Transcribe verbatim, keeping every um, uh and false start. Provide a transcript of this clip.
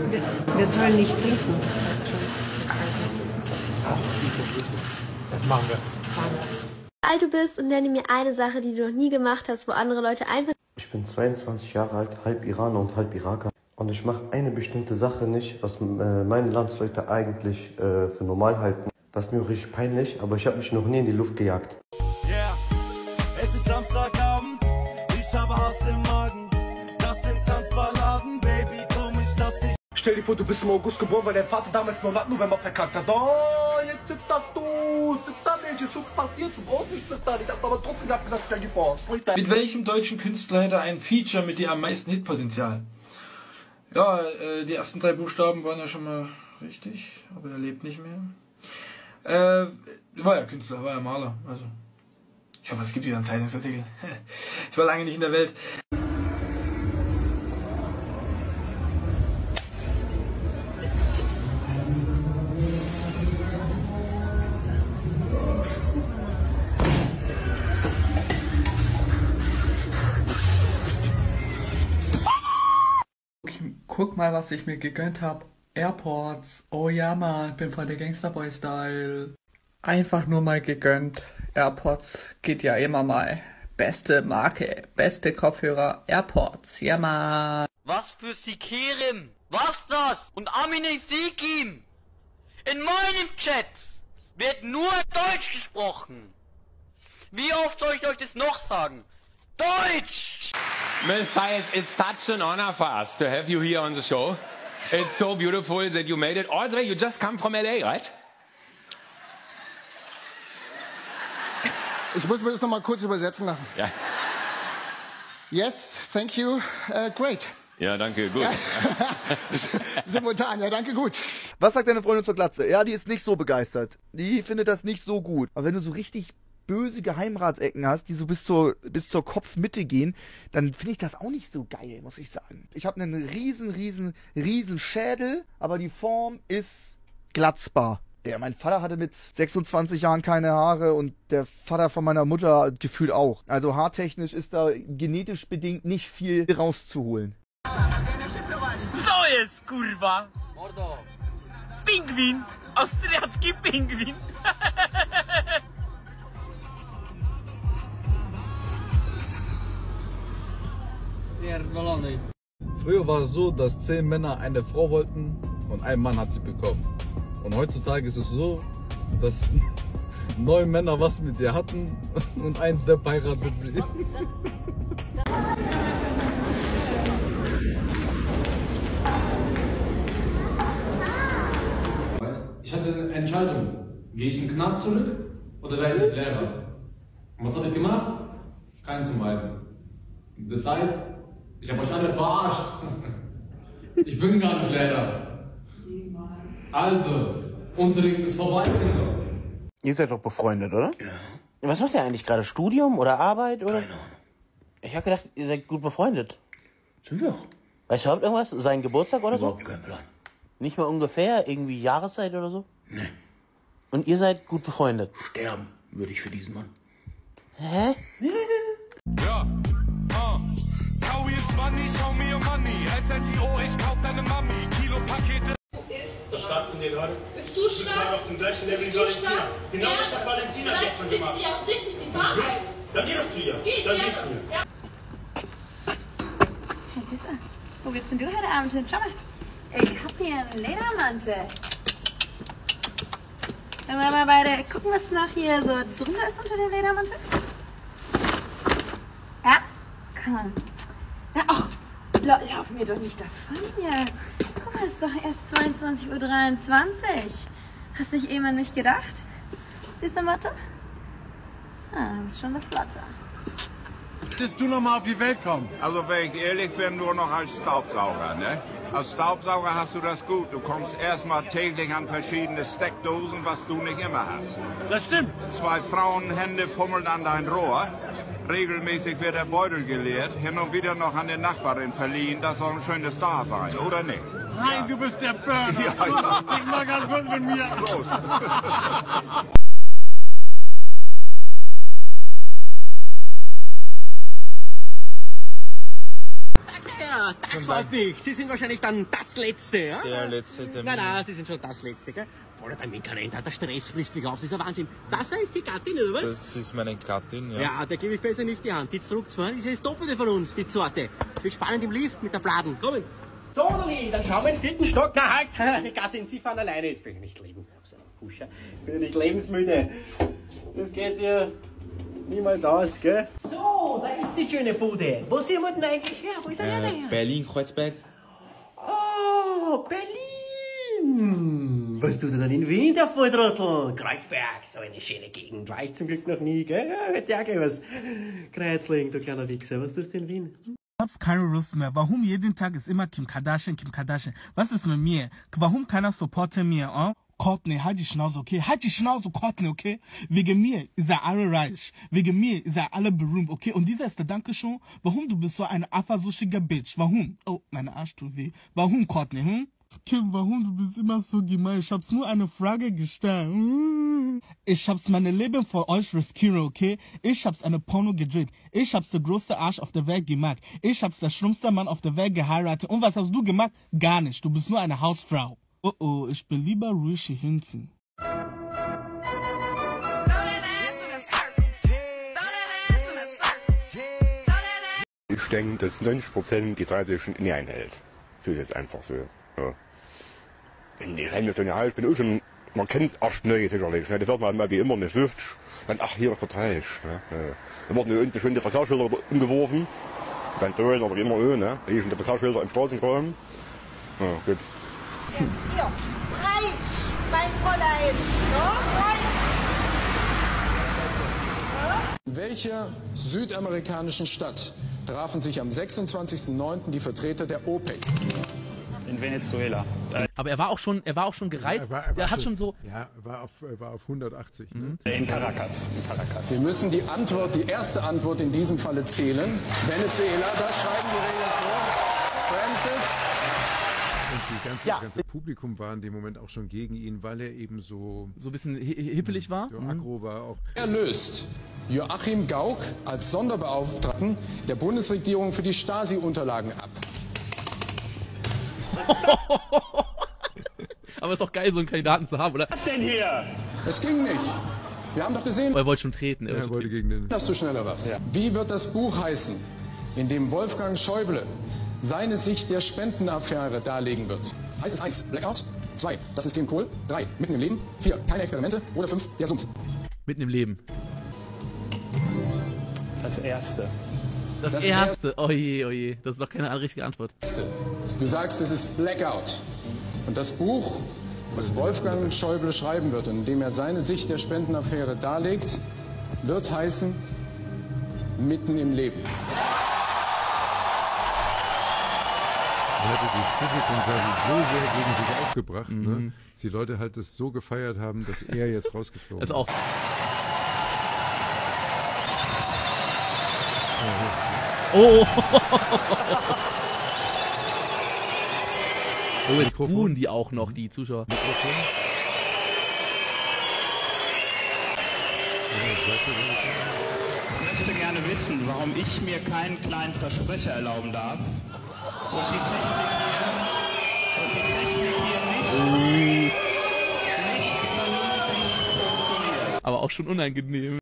Wir, wir sollen nicht trinken. Das machen wir. Wie alt du bist und nenne mir eine Sache, die du noch nie gemacht hast, wo andere Leute einfach... Ich bin zweiundzwanzig Jahre alt, halb Iraner und halb Iraker. Und ich mache eine bestimmte Sache nicht, was äh, meine Landsleute eigentlich äh, für normal halten. Das ist mir auch richtig peinlich, aber ich habe mich noch nie in die Luft gejagt. Yeah, es ist Samstagabend, ich habe Hass im Magen. Das sind Tanzballaden, Baby, komm, ich lass dich. Stell dir vor, du bist im August geboren, weil dein Vater damals nur im November verkackt hat. Oh, jetzt sitzt das du, sitzt da nicht, ist schon passiert, du brauchst nicht sitzen da. Ich hab aber trotzdem gesagt, stell dir vor. Mit welchem deutschen Künstler hätte ein Feature mit dir am meisten Hitpotenzial? Ja, äh, die ersten drei Buchstaben waren ja schon mal richtig, aber er lebt nicht mehr. Äh, war ja Künstler, war ja Maler, also. Ich hoffe, es gibt wieder einen Zeitungsartikel. Ich war lange nicht in der Welt. Guck mal, was ich mir gegönnt habe. AirPods. Oh ja, Mann, bin voll der Gangsterboy-Style. Einfach nur mal gegönnt. AirPods geht ja immer mal. Beste Marke, beste Kopfhörer, AirPods. Ja, Mann. Was für Sikerim? Was das? Und Amine Sikim? In meinem Chat wird nur Deutsch gesprochen. Wie oft soll ich euch das noch sagen? Deutsch! Matthias, it's such an honor for us to have you here on the show. It's so beautiful that you made it. Audrey, you just come from L A, right? Ich muss mir das noch mal kurz übersetzen lassen. Ja. Yes, thank you, uh, great. Ja, danke, gut. Ja. Simultan, ja, danke, gut. Was sagt deine Freundin zur Glatze? Ja, die ist nicht so begeistert. Die findet das nicht so gut. Aber wenn du so richtig böse Geheimratsecken hast, die so bis zur, bis zur Kopfmitte gehen, dann finde ich das auch nicht so geil, muss ich sagen. Ich habe einen riesen, riesen, riesen Schädel, aber die Form ist glatzbar. Der, mein Vater hatte mit sechsundzwanzig Jahren keine Haare und der Vater von meiner Mutter gefühlt auch. Also haartechnisch ist da genetisch bedingt nicht viel rauszuholen. So jest, kurwa! Pingwin! Austriacki Pingwin! Früher war es so, dass zehn Männer eine Frau wollten und ein Mann hat sie bekommen. Und heutzutage ist es so, dass neun Männer was mit ihr hatten und ein Depp heiratet sie. Ich hatte eine Entscheidung. Gehe ich in den Knast zurück oder werde ich Lehrer? Und was habe ich gemacht? Keins von beiden. Das heißt, ich habe euch alle verarscht. Ich bin gar nicht Lehrer. Also, Unterricht ist vorbei, Kinder. Ihr seid doch befreundet, oder? Ja. Was macht ihr eigentlich gerade? Studium oder Arbeit? Oder? Keine Ahnung. Ich habe gedacht, ihr seid gut befreundet. Sind wir auch. Weißt du überhaupt irgendwas? Sein Geburtstag oder Überhaupt so? Kein Plan. Nicht mal ungefähr? Irgendwie Jahreszeit oder so? Nee. Und ihr seid gut befreundet? Sterben würde ich für diesen Mann. Hä? Ja, ah. Kau jetzt Money, schau mir Money. S S I O, ich kauf deine Mami. Kilo Pakete. Ist das stark von dir gerade? Bist du stark? Du bist halt auf dem gleichen Level wie Valentina. Genau das hat Valentina gestern gemacht. Ist ja richtig die Wahrheit. Dann geh doch zu ihr. Geh, Dann ja. geh zu ihr. Ja. Hey Süße, wo willst denn du heute Abend hin? Schau mal, ich hab hier einen Ledermantel. Wollen wir mal beide gucken, was noch hier so drunter ist unter dem Ledermantel? Ja, komm. Na, ach, la laufen wir doch nicht davon jetzt. Guck mal, es ist doch erst zweiundzwanzig Uhr dreiundzwanzig. Hast du nicht eben an mich gedacht? Siehst du, Mathe? Ah, du bist schon eine Flotte. Willst du noch mal auf die Welt kommen? Also wenn ich ehrlich bin, nur noch als Staubsauger, ne? Als Staubsauger hast du das gut. Du kommst erstmal täglich an verschiedene Steckdosen, was du nicht immer hast. Das stimmt. Zwei Frauenhände fummeln an dein Rohr. Regelmäßig wird der Beutel geleert, hin und wieder noch an die Nachbarin verliehen. Das soll ein schönes Star sein, oder nicht? Nein, ja. Du bist der Burner. Ja, ja. Ich mal ganz kurz mit mir. Los. Ja, das freut mich. Sie sind wahrscheinlich dann das Letzte, ja? Der letzte Termin. Nein, nein, Sie sind schon das Letzte, gell? Voller Terminkalender, der Stress frisst mich auf, dieser Wahnsinn. Das ist die Gattin, oder was? Das ist meine Gattin, ja. Ja, der gebe ich besser nicht die Hand. Die zurück zwar, die ist das Doppelte von uns, die Sorte. Wird spannend im Lift mit der Bladen. Kommen Sie. So, Dali, dann schauen wir in den vierten Stock. Na halt, die Gattin, Sie fahren alleine. Jetzt bin ich nicht leben. Ich bin ja nicht lebensmüde. Das geht ja niemals aus, gell? So, da ist die schöne Bude. Wo sind wir denn eigentlich her? Wo ist er Äh, her? Berlin, Kreuzberg. Oh, Berlin! Was tut er denn in Wien, der Volltrottel? Kreuzberg, so eine schöne Gegend. War ich zum Glück noch nie, gell? Ja, hätte ja gleich was. Kreuzlegen, du kleiner Wichser. Was tust du in Wien? Ich hab's keine Lust mehr. Warum jeden Tag ist immer Kim Kardashian, Kim Kardashian? Was ist mit mir? Warum keiner supporten mir, oh? Courtney, halt die Schnauze, okay? Halt die Schnauze, Courtney, okay? Wegen mir ist er alle reich. Wegen mir ist er alle berühmt, okay? Und dieser ist der Dankeschön. Warum du bist so eine eifersüchtige Bitch? Warum? Oh, meine Arsch tut weh. Warum, Courtney, hm? Kim, warum du bist immer so gemein? Ich hab's nur eine Frage gestellt. Ich hab's meine Leben für euch riskiert, okay? Ich hab's eine Porno gedreht. Ich hab's der größte Arsch auf der Welt gemacht. Ich hab's der schlimmste Mann auf der Welt geheiratet. Und was hast du gemacht? Gar nicht. Du bist nur eine Hausfrau. Oh oh, ich bin lieber ruhig hier hinten. Ich denke, dass neunzig Prozent die Zeit sich nie einhält. Das ist jetzt einfach so. Ja. Wenn die halbe Stunde halt, ich bin auch schon, man kennt es erst neu sicherlich. Ne? Das wird man mal wie immer eine fünfzig, dann ach, hier ist der Teich. Ne? Dann werden unten schon die Verkehrsschilder umgeworfen, dann Dölen oder wie immer auch, ne? Hier sind die Verkehrsschilder im Straßengraben. Ja, gut. Jetzt hier, Preis, mein Fräulein. Ja, Preis. In welcher südamerikanischen Stadt trafen sich am sechsundzwanzigsten neunten die Vertreter der OPEC? In Venezuela. Aber er war auch schon, er war auch schon gereist. Ja, er war, er war er hat schon, schon so. Ja, er war auf, er war auf hundertachtzig. Ne? In Caracas. In Caracas. Wir müssen die Antwort, die erste Antwort in diesem Falle zählen. Venezuela, das schreiben die Regeln vor. Francis. Und die ganze, Ja. das ganze Publikum war in dem Moment auch schon gegen ihn, weil er eben so... So ein bisschen hi- hippelig war. So aggro war auch. Er löst Joachim Gauck als Sonderbeauftragten der Bundesregierung für die Stasi-Unterlagen ab. Aber ist doch geil, so einen Kandidaten zu haben, oder? Was denn hier? Es ging nicht. Wir haben doch gesehen, Er wollte schon treten. Er Er wollte wollte gegen den... dass du schneller warst. Ja. Wie wird das Buch heißen, in dem Wolfgang Schäuble seine Sicht der Spendenaffäre darlegen wird? Heißt es eins, Blackout, zwei, das System Kohl, drei, mitten im Leben, vier, keine Experimente oder fünf, der Sumpf. Mitten im Leben. Das erste. Das, Das erste. Oh je, oh je. Das ist doch keine richtige Antwort. Du sagst, es ist Blackout. Und das Buch, was Wolfgang Schäuble schreiben wird, in dem er seine Sicht der Spendenaffäre darlegt, wird heißen Mitten im Leben. Er hatte das Publikum quasi so sehr gegen sich aufgebracht, Mhm. ne? dass die Leute halt das so gefeiert haben, dass er jetzt rausgeflogen Das ist auch. Oh! Oh, jetzt buhen die auch noch, die Zuschauer. Ich möchte gerne wissen, warum ich mir keinen kleinen Versprecher erlauben darf. Und die Technik hier, und die Technik hier nicht, nicht vernünftig funktioniert. Aber auch schon unangenehm.